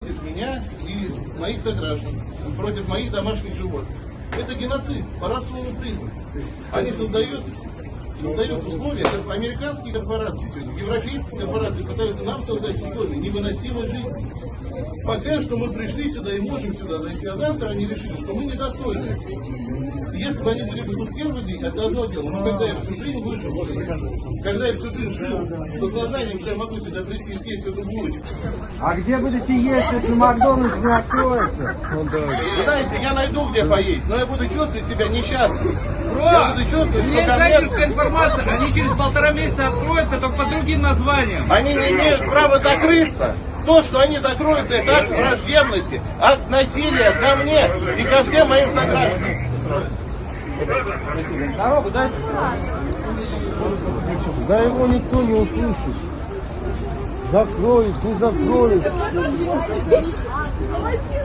против меня и моих сограждан, против моих домашних животных. Это геноцид по расовому признаку. Они создают условия, как американские корпорации сегодня, европейские корпорации пытаются нам создать условия невыносимой жизни. Пока что мы пришли сюда и можем сюда зайти, а завтра они решили, что мы недостойны. Если бы они были бы за первый день, это одно дело. Но когда я всю жизнь выжил, когда я всю жизнь жил со сознанием, что я могу сюда прийти и съесть эту булочку. А где будете есть, если Макдональдс не откроется? Вы знаете, я найду где поесть, но я буду чувствовать себя несчастным. Я буду чувствовать, что инсайдерская информация, они через 1,5 месяца откроются, только под другим названием. Они не имеют права закрыться. То, что они закроются, это акт враждебности, акт насилия ко мне и ко всем моим согражданам. Дорогу дайте. Да его никто не услышит. Закроют, не закроют.